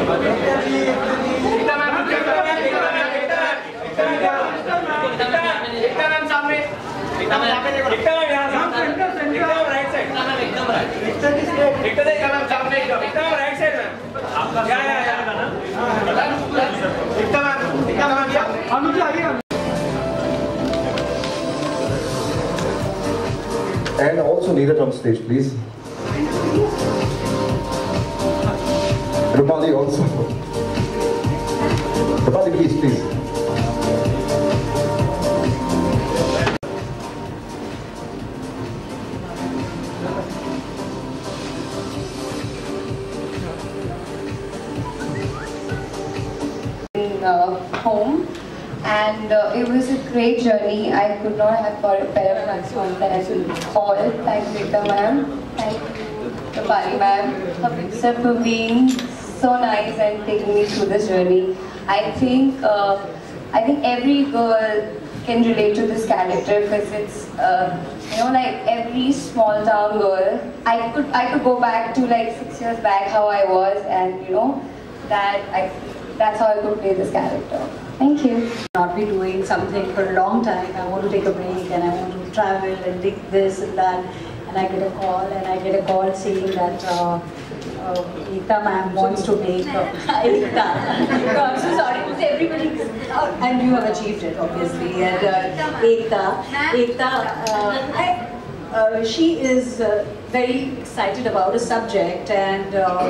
And also Neeraj on stage, please. Rupali also. Rupali, please. Home, and it was a great journey. I could not have got a better platform than I could call. Thank you, Rita ma'am. Thank you, Rupali ma'am, sir, for being so nice and taking me through this journey. I think every girl can relate to this character because it's like every small town girl. I could go back to like 6 years back how I was, and that's how I could play this character. Thank you. Not be doing something for a long time. I want to take a break and I want to travel and take this and that. And I get a call saying that Ekta ma'am wants to make Ekta. No, I'm so sorry to say everybody, and you have achieved it obviously. And Ekta, she is very excited about a subject, and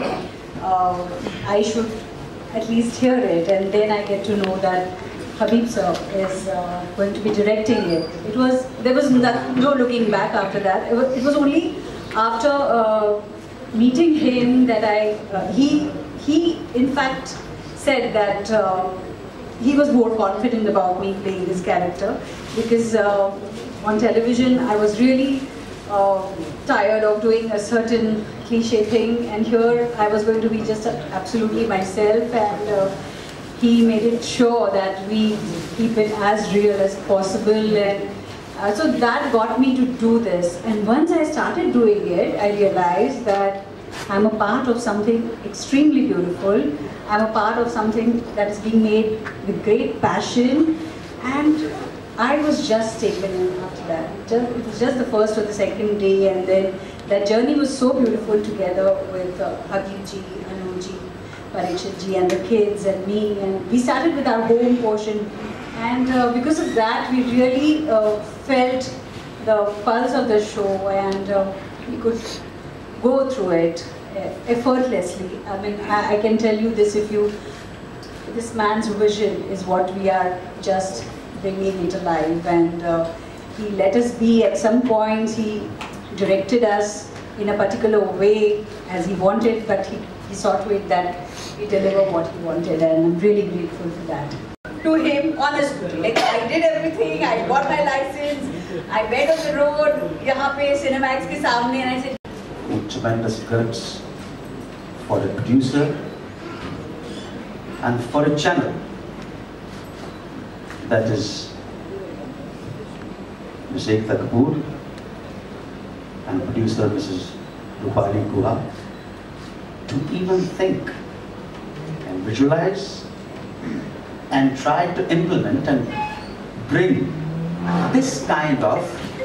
I should at least hear it, and then I get to know that Habib sir is going to be directing it. There was no looking back after that. It was only after meeting him that he in fact said that he was more confident about me playing this character, because on television I was really tired of doing a certain cliche thing, and here I was going to be just absolutely myself, and he made it sure that we keep it as real as possible, and so that got me to do this. And once I started doing it, I realized that I'm a part of something extremely beautiful. I'm a part of something that is being made with great passion, and I was just taken in after that. It was just the first or the second day, and then that journey was so beautiful together with Habibji, Anuji, Parikshitji, and the kids and me. And we started with our home portion, and because of that, we really felt the pulse of the show, and we could go through it effortlessly. I mean, I can tell you this: this man's vision is what we are just bringing it alive, and he let us be. At some points, he directed us in a particular way as he wanted, but he saw to it that we deliver what he wanted, and I'm really grateful for that. To him, honestly, like I did everything. I got my license. I went on the road, यहाँ पे Cinemax के सामने, and I said, tremendous guts for a producer and for a channel that is Ms. Ekta Kapoor and producer Mrs. Rupali Guha to even think and visualize and try to implement and bring this kind of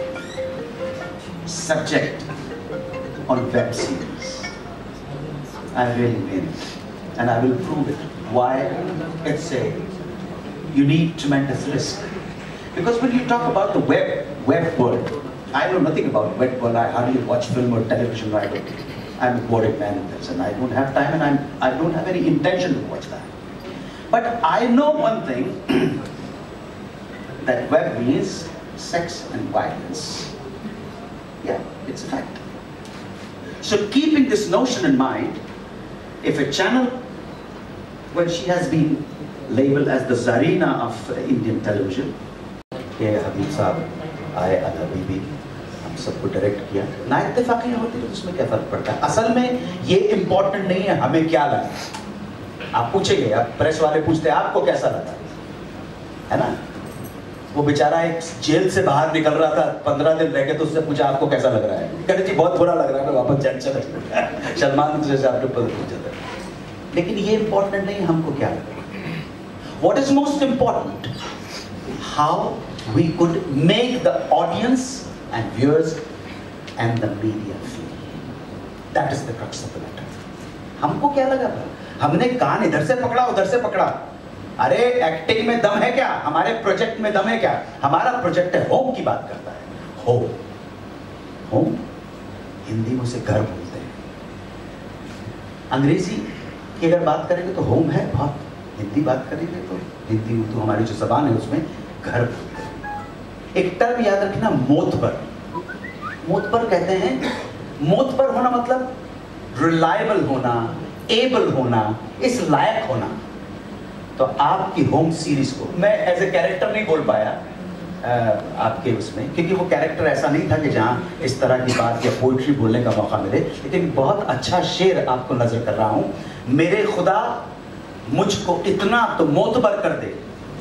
subject on web series. I really mean it, and I will prove it. Why? It's you need tremendous risk, because when you talk about the web world, I know nothing about web world. I hardly watch film or television. I'm a boring man in this, and I don't have time, and I don't have any intention to watch that. But I know one thing, that web means sex and violence. Yeah, it's a fact. So keeping this notion in mind, if a channel, when she has been labeled as the Zarina of Indian television, Habib साहब आए other बीबी हम सबको direct किया, ना इत्तेफाकी होती तो उसमें क्या फर्क पड़ता है? असल में ये इम्पोर्टेंट नहीं है हमें क्या लगा, आप पूछेंगे, आप प्रेस वाले पूछते हैं आपको कैसा लगा, है ना? वो बेचारा एक जेल से बाहर निकल रहा था 15 दिन रह के, तो उससे पूछा आपको कैसा लग रहा है, कहते जी बहुत बुरा लग रहा है, मैं वापस जेल चला गया। सलमान जैसे आपने पूछा था, लेकिन ये इंपॉर्टेंट नहीं हमको क्या लगा. What is most important? How we could make the audience and viewers and the media feel. That is the crux of the matter. हमको क्या लगा था? हमने कान इधर से पकड़ा उधर से पकड़ा. अरे एक्टिंग में दम है क्या? हमारे प्रोजेक्ट में दम है क्या? हमारा प्रोजेक्ट है होम की बात करता है. होम, होम हिंदी में उसे घर बोलते हैं. अंग्रेजी की अगर बात करेंगे तो होम है बहुत. हिंदी बात करेंगे तो हिंदी उर्दू हमारी जो जबान है उसमें घर बोलते हैं. एक टर्म याद रखना, मोतबर. मोतबर कहते हैं, मोतबर होना मतलब रिलायबल होना, एबल होना, इस लायक होना. तो आपकी होम सीरीज को मैं एज ए कैरेक्टर नहीं बोल पाया आपके उसमें, क्योंकि वो कैरेक्टर ऐसा नहीं था कि जहाँ इस तरह की बात या पोइट्री बोलने का मौका मिले. लेकिन बहुत अच्छा शेर आपको नजर कर रहा हूँ. मेरे खुदा मुझको इतना तो मोतबर कर दे,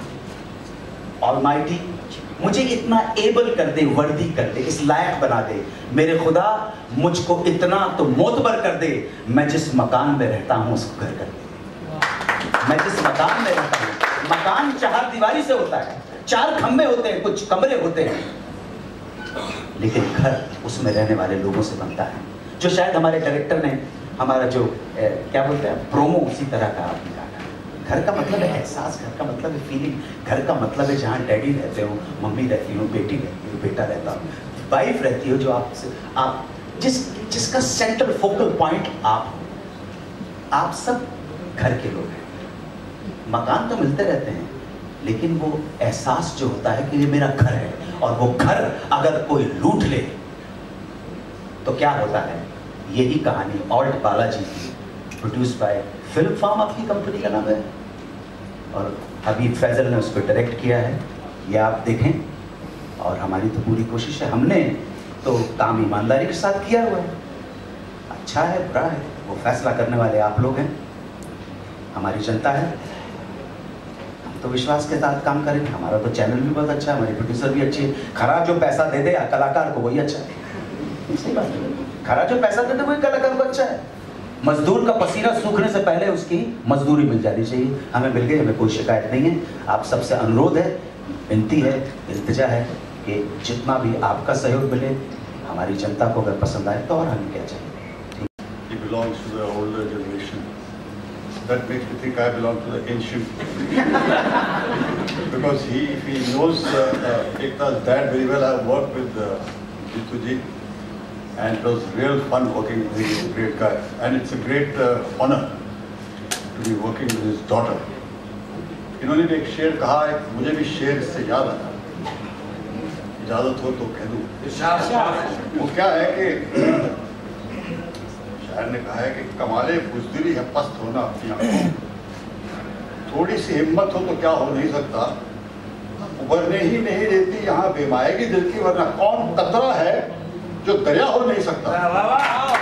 ऑलमाइटी मुझे इतना एबल कर दे, वर्दी कर दे, इस लायक बना दे. मेरे खुदा मुझको इतना तो मोतबर कर दे, मैं जिस मकान में रहता हूँ उसको घर कर दे. मैं जिस मकान में रहता हूँ, मकान 4 दीवारी से होता है, 4 खंबे होते हैं, कुछ कमरे होते हैं, लेकिन घर उसमें रहने वाले लोगों से बनता है. जो शायद हमारे डायरेक्टर ने हमारा जो क्या बोलते हैं प्रोमो उसी तरह का आपने कहा. घर का मतलब है एहसास, घर का मतलब है फीलिंग, घर का मतलब है जहाँ डैडी रहते हो, मम्मी रहती हो, बेटी रहती हो, बेटा रहता हो, वाइफ रहती हो, जो आप जिसका सेंट्रल फोकल पॉइंट आप सब घर के लोग हैं. मकान तो मिलते रहते हैं, लेकिन वो एहसास जो होता है कि ये मेरा घर है, और वो घर अगर कोई लूट ले तो क्या होता है. यही कहानी ऑल्ट बालाजी की, प्रोड्यूस बाय फिल्म फार्म आपकी कंपनी का नाम है, और हबीब फैजल ने उसको डायरेक्ट किया है. ये आप देखें, और हमारी तो पूरी कोशिश है. हमने तो काम ईमानदारी के साथ किया हुआ है. अच्छा है बुरा है वो फैसला करने वाले आप लोग हैं, हमारी जनता है. हम तो विश्वास के साथ काम करेंगे. हमारा तो चैनल भी बहुत अच्छा है, हमारी प्रोड्यूसर भी अच्छी है. खरा जो पैसा दे दे कलाकार को वही अच्छा है. सही बात है. खरा जो पैसा दे दे वही कलाकार को अच्छा है. मजदूर का पसीना सूखने से पहले उसकी मजदूरी मिल जानी चाहिए. हमें मिल गई, हमें कोई शिकायत नहीं है. आप सबसे अनुरोध है, विनती है, इल्तिजा है कि जितना भी आपका सहयोग मिले, हमारी जनता को अगर पसंद आए तो और हमें क्या चाहिए. He belongs to the older generation. That makes me think I belong to the ancient. Because if he knows Ekta's dad very well. I worked with Jitu ji, and it was real fun working with him. He's a great guy, and it's a great honor to be working with his daughter. इन्होंने भी एक शेर कहा है, मुझे भी शेर इससे याद आया. इजाजत हो तो कह दूं. वो क्या है कि शायर ने कहा है कि कमाले बुज़दिली है पस्त होना अपनी आंखों. थोड़ी सी हिम्मत हो तो क्या हो नहीं सकता. उभरने ही नहीं देती यहाँ बेमाएगी दिल की, वरना कौन कतरा है जो दरिया हो नहीं सकता.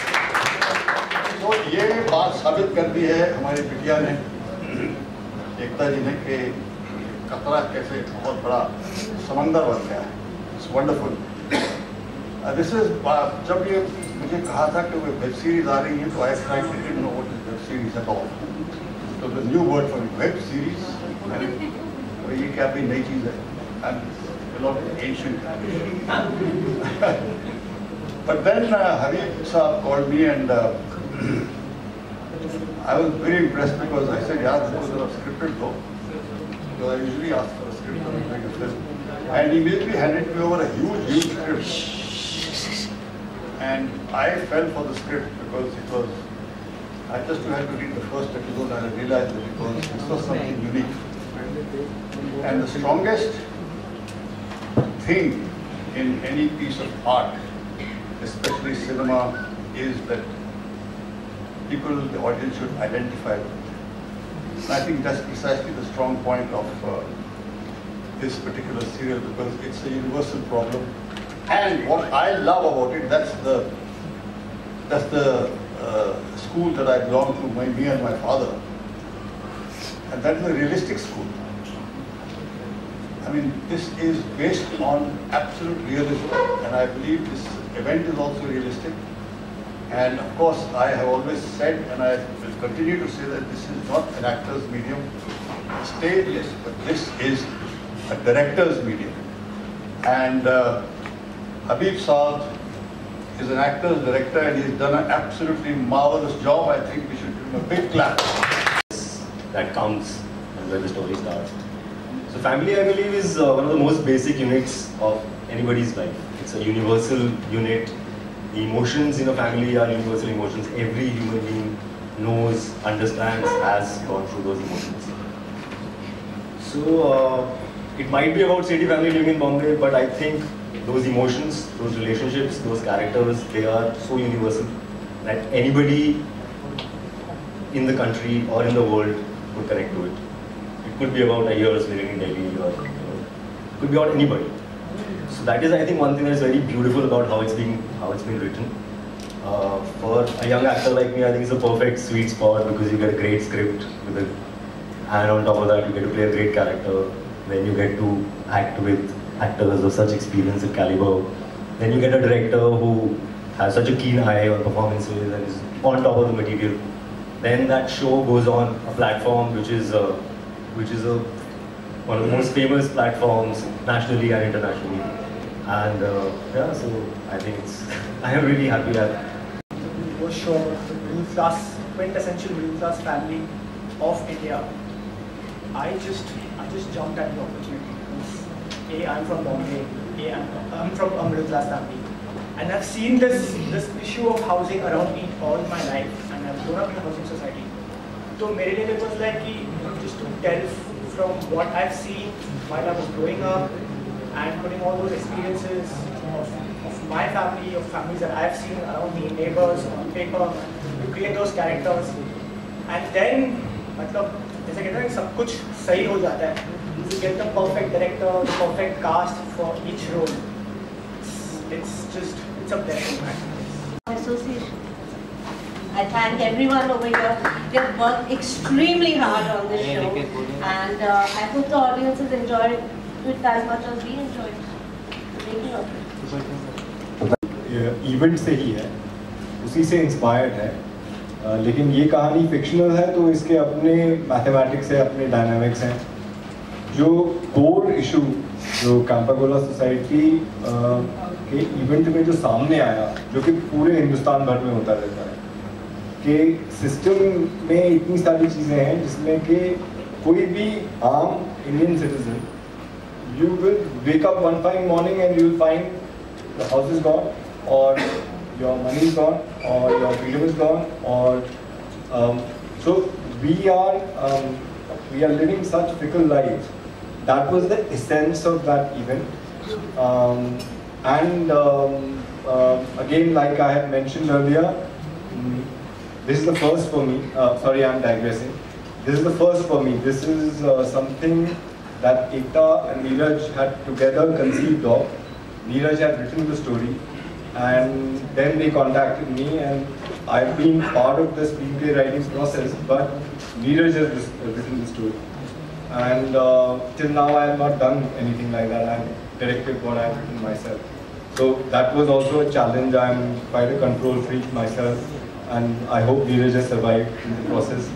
तो ये बात साबित कर दी है हमारी बिटिया ने, एकता जी ने, कि कतरा कैसे बहुत बड़ा समंदर बन गया है. It's wonderful. दिस इज जब ये मुझे कहा था कि वो वेब सीरीज आ रही है, तो I didn't know what is web series at all. तो the new word for web series, ये क्या भी नई चीज है. But then Habib Saab called me, and I was very impressed because I said, yeah, this was a scripted though. Because I usually ask for a script when I make a film. And he immediately handed me over a huge script. And I fell for the script because it was, I just had to read the first episode and I realized that it was, this was something unique. And the strongest thing in any piece of art, especially cinema, is that people, the audience should identify with it. And I think that's precisely the strong point of this particular serial, because it's a universal problem. And what I love about it, that's the school that I belong to, me and my father. And that is a realistic school. I mean, this is based on absolute realism, and I believe this event is also realistic. And of course, I have always said, and I will continue to say that this is not an actor's medium. Stage, yes, but this is a director's medium. And Habib Saad is an actor's director, and he's done an absolutely marvelous job. I think we should give him a big clap. That counts and where the story starts. So family, I believe, is one of the most basic units of anybody's life. It's a universal unit. The emotions in a family are universal emotions. Every human being knows, understands, has gone through those emotions. So it might be about Sethi family living in Bombay, but I think those emotions, those relationships, those characters, they are so universal that anybody in the country or in the world would connect to it. It could be about a year's living in Delhi, or it could be about anybody. So that is, I think, one thing that is very beautiful about how it's been written. For a young actor like me, I think it's a perfect sweet spot because you get a great script and on top of that, you get to play a great character. Then you get to act with actors of such experience and caliber. Then you get a director who has such a keen eye on performances and is on top of the material. Then that show goes on a platform which is one of the most famous platforms nationally and internationally. And yeah, so I think I am really happy that. Was sure the middle class, quintessential middle class family of India. I just jumped at the opportunity because A, I'm from Bombay, A, I'm from a middle class family. And I've seen this issue of housing around me all my life, and I've grown up in a housing society. So मेरे लिए it was like just to delve from what I've seen while I was growing up and putting all those experiences of my family, of families that I've seen around me, neighbors, on paper, to create those characters. And then, मतलब जैसे कहते हैं सब कुछ सही हो जाता है. You get the perfect director, the perfect cast for each role. It's a blessing. Association. I thank everyone over here. They've worked extremely hard on this show, and I hope the audiences enjoyed it as much as we enjoyed the making of it. Event से ही है, उसी से inspired है, लेकिन ये कहानी fictional है तो इसके अपने मैथमेटिक्स है, अपने डायनामिक्स हैं. जो कोर इशू जो कैंपागोला सोसाइटी के इवेंट में जो सामने आया, जो कि पूरे हिंदुस्तान भर में होता रहता है, कि सिस्टम में इतनी सारी चीज़ें हैं जिसमें कि कोई भी आम Indian citizen, you will wake up one fine morning and you will find the house is gone, or your money is gone, or your freedom is gone, or so we are living such fickle lives. That was the essence of that event, and again, like I had mentioned earlier, this is the first for me. Sorry, I'm digressing. This is the first for me. This is something that Ekta and Neeraj had together conceived of. Neeraj had written the story, and then they contacted me, and I've been part of the screenplay writing process, but Neeraj has written the story. And till now I have not done anything like that. I have directed what I have written myself. So that was also a challenge. I am quite a control freak myself, and I hope Neeraj has survived in the process.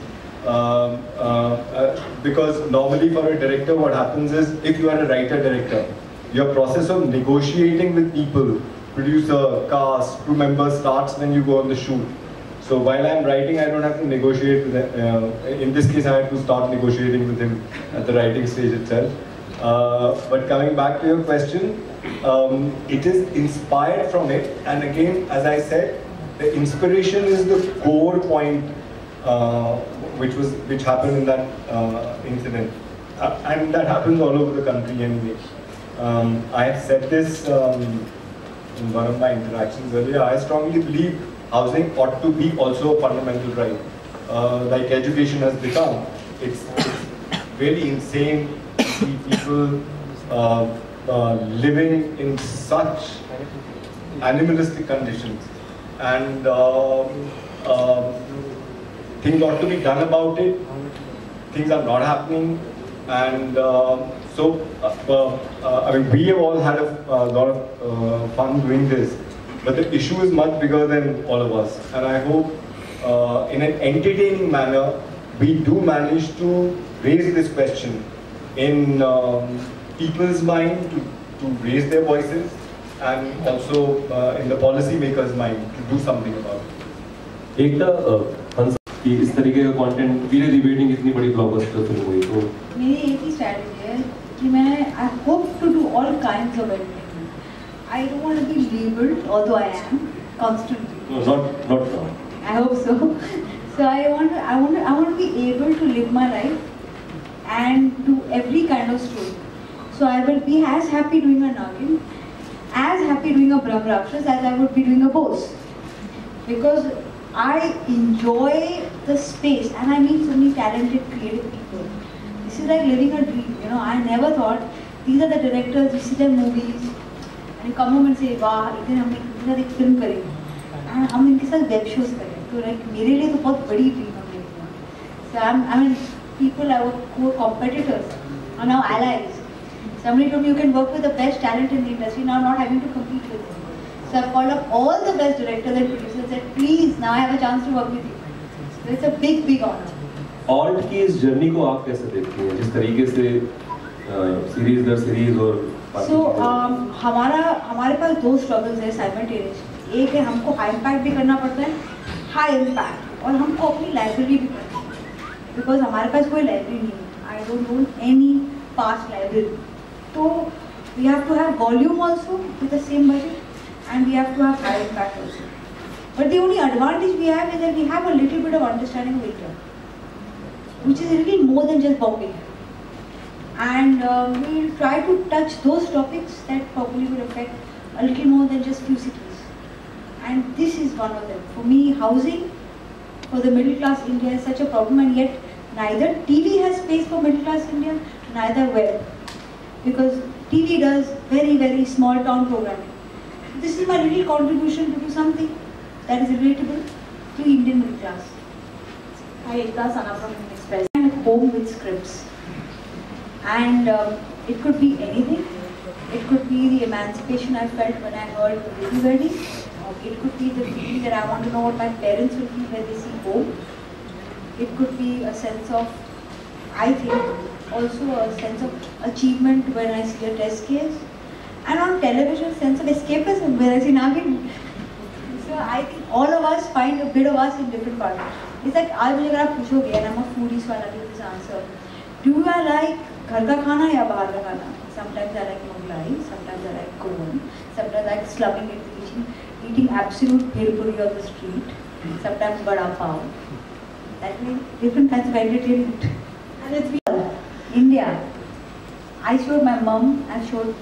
Because normally for a director what happens is, if you are a writer-director, your process of negotiating with people, producer, cast, crew members, starts when you go on the shoot. So while I am writing, I don't have to negotiate with them. In this case, I had to start negotiating with him at the writing stage itself. But coming back to your question, it is inspired from it, and again, as I said, the inspiration is the core point which happened in that incident, and that happens all over the country anyway. I have said this in one of my interactions earlier. I strongly believe housing ought to be also a fundamental right, like education has become. It's really insane to see people living in such animalistic conditions, and things ought to be done about it. Things are not happening, and I mean, we have all had a lot of fun doing this, but the issue is much bigger than all of us, and I hope in an entertaining manner, we do manage to raise this question in people's mind to raise their voices, and also in the policy makers' mind to do something about it. Ekta कि इस तरीके का content video debating इतनी बड़ी blockbuster film हुई तो मेरी एक ही स्ट्रैटेजी है कि मैं I hope to do all kinds of entertainment. I don't want to be labelled although I am constantly. not now. I hope so. So I want to be able to live my life and do every kind of story. So I will be as happy doing a Nagin, as happy doing a Brahm Rakshas as I would be doing a boss. Because I enjoy the space and I meet so many talented, creative people. This is like living a dream. You know, I never thought these are the directors. You see their movies and you come home and say, "वाह, इधर हमने इनके साथ एक film करेंगे, and हम इनके साथ वेब शोज करेंगे." तो like मेरे लिए तो बहुत बड़ी ड्रीम है मेरी. So I mean, people who are competitors are now allies. Somebody told me you can work with the best talent in the industry now, not having to compete with them. So I've called up all the best directors and producers and said, please, now I have a chance to work with you. So it's a big, big honor. Alt की इस journey को आप कैसे देखती हैं, जिस तरीके से सीरीज दर सीरीज और So हमारे पास दो स्ट्रगल्स है साइमल्टेनियसली. एक है हमको हाई इम्पैक्ट भी करना पड़ता है, हाई इम्पैक्ट, और हमको अपनी लाइब्रेरी भी करनी है, बिकॉज हमारे पास कोई लाइब्रेरी नहीं है. I don't own any past library. तो we have to have volume also with the same budget, and we have to have high impact also. But the only advantage we have is that we have a little bit of understanding of India, which is a little more than just Bombay. And we'll try to touch those topics that probably will affect a little more than just few cities. And this is one of them. For me, housing for the middle class India is such a problem, and yet neither TV has space for middle class India, neither web, because TV does very, very small town programming. This is my little contribution to do something that is relatable to Indian middle class. Hi, Ekta Sana from Indian Express. I'm at home with scripts, and it could be anything. It could be the emancipation I felt when I heard Baby Wedding. It could be the feeling that I want to know what my parents will feel when they see home. It could be a sense of, I think, also a sense of achievement when I see a test case. And on television, sense of escapism where I see Nagin. So I think all of us find a bit of us in different parts. It's like आज मुझे अगर आप पूछोगे, and I'm a foodie, so I'll give this answer. Do I like घर का खाना या बाहर का खाना? Sometimes I like Mughlai, sometimes I like Kovan, sometimes I like slumming it, eating absolute bhel puri on the street, sometimes vada pav. That means different kinds of entertainment. And it's India. I showed my mum, I showed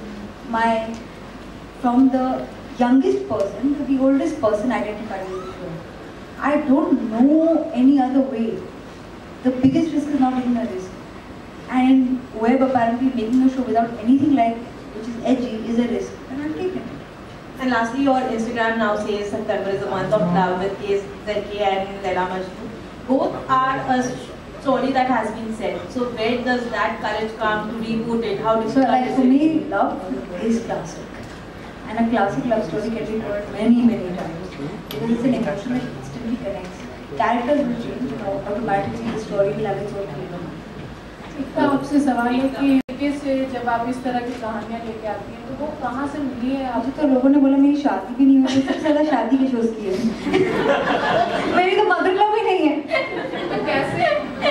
from the youngest person to the oldest person identified with the show. I don't know any other way. The biggest risk is not taking a risk. And web apparently making a show without anything like which is edgy is a risk. And I'll take it. And lastly, your Instagram now says September is the month of love with KZK and Laila Majnun. Both are a story that has been said. So where does that courage come to reboot it? How So like for me, love is classic. And a classic love story can be told many, many times. Because it's an emotion that instantly connects. Characters will change, you know, automatically the story will have its own rhythm. इतना आपसे सवाल है कि तरीके से जब आप इस तरह की कहानियाँ लेके आती हैं तो वो कहाँ से मिली है? मुझे तो लोगों ने बोला मेरी शादी भी नहीं हुई, सबसे ज़्यादा शादी के शोज की है. मेरी तो मदर लव भी नहीं है. तो कैसे?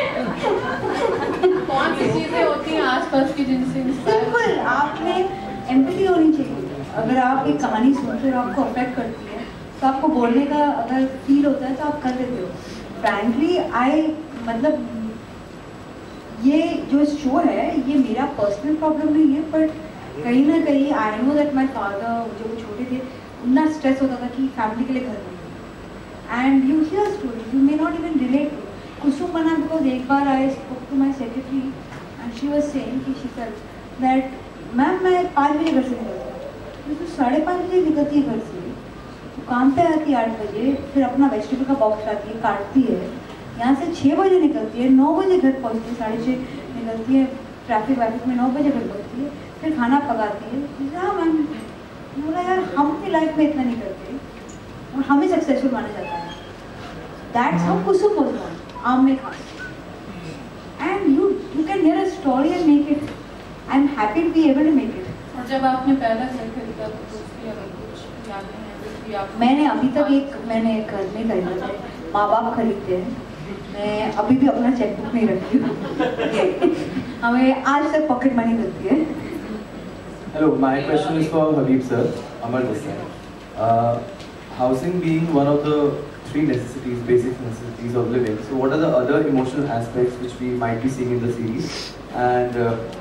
कौन सी चीज़ें होती हैं आसपास की जिनसे? सिंपल, आपने एम्पैथी होनी चाहिए. अगर आप एक कहानी सुनते हो और आपको अफेक्ट करती है तो आपको बोलने का अगर फील होता है तो आप कर देते हो. फ्रैंकली मतलब ये जो शो है ये मेरा पर्सनल प्रॉब्लम नहीं है, बट कहीं ना कहीं I know that my father जब वो छोटे थे उतना स्ट्रेस होता था कि फैमिली के लिए घर नहीं. And you hear stories you may not even relate to. Kusum बना बिकॉज एक बार I spoke to my secretary and she was saying कि शी फेल्ट दैट मैम मैं 5 बजे घर से निकलती हूँ. तो 5:30 बजे निकलती है घर से, तो काम पे आती है 8 बजे, फिर अपना वेजिटेबल का बॉक्स लाती है, काटती है, यहाँ से 6 बजे निकलती है, 9 बजे घर पहुँचती है, 6:30 निकलती है, ट्रैफिक वैफिक में 9 बजे घर पहुँचती है, फिर खाना पकाती है. हाँ मैम, बोला यार हम अपनी लाइफ में इतना नहीं करते और हमें सक्सेसफुल माना जाता है. That's how Kusum was born, Aam Mein Khaas. And you can hear a story and make it. I'm happy to be able to make it. और जब आपने पहला घर खरीदा तो उसकी अगर कुछ यादें हैं कुछ भी आप मैंने अभी तक मैंने घर नहीं खरीदा है, माँ बाप खरीदते हैं। मैं अभी भी अपना चेकबुक नहीं रखती हूँ। हमें आज तक पॉकेट मनी मिलती है। Hello, my question is for Habib sir, Amar Desai. Housing being one of the three necessities, basic necessities of living. So what are the other emotional aspects which we might be seeing in the series? And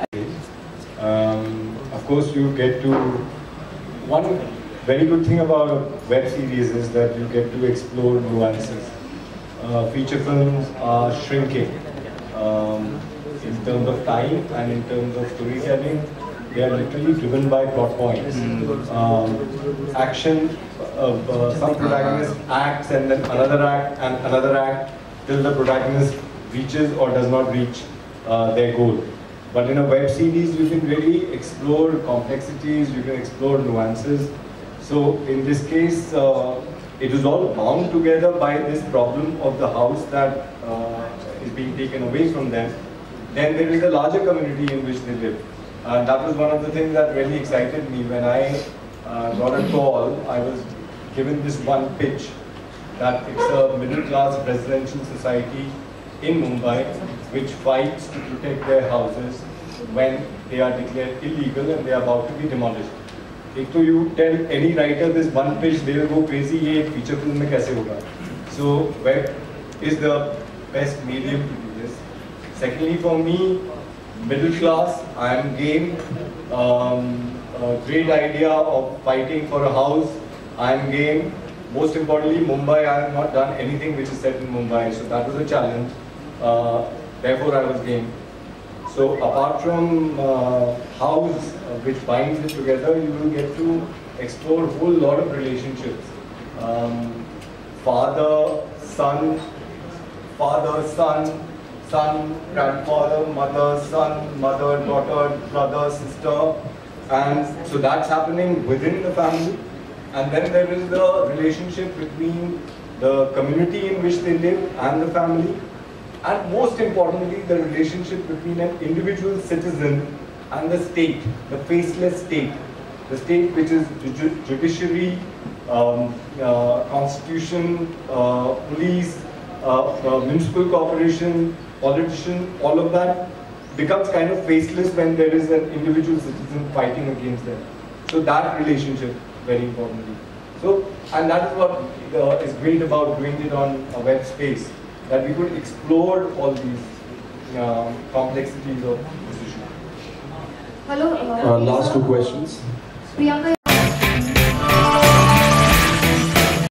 of course you get to, one very good thing about a web series is that you get to explore nuances. Feature films are shrinking in terms of time and in terms of storytelling. They are literally driven by plot points. Action, some protagonist acts and then another act till the protagonist reaches or does not reach their goal. But in a web series, you can really explore complexities, you can explore nuances. So in this case, it is all bound together by this problem of the house that is being taken away from them. Then there is a larger community in which they live. That was one of the things that really excited me. When I got a call, I was given this one pitch that it's a middle-class residential society in Mumbai which fights to protect their houses when they are declared illegal and they are about to be demolished. If you tell any writer this one pitch, they will go crazy, ye feature film mein kaise hoga? So web is the best medium to do this. Secondly, for me, middle class, I am game. A great idea of fighting for a house, I am game. Most importantly, Mumbai, I have not done anything which is set in Mumbai, so that was a challenge. Therefore, I was game. So apart from house, which binds it together, you will get to explore a whole lot of relationships. Father, son, grandfather, mother, son, mother, daughter, brother, sister. And so that's happening within the family. And then there is the relationship between the community in which they live and the family. And most importantly, the relationship between an individual citizen and the state, the faceless state. The state which is judiciary, constitution, police, municipal corporation, politician, all of that becomes kind of faceless when there is an individual citizen fighting against them. So that relationship, very importantly. So, and that is what is great about doing it on a web space, that we could explore all these complexities of this issue. Hello. Last two questions. Priyanka.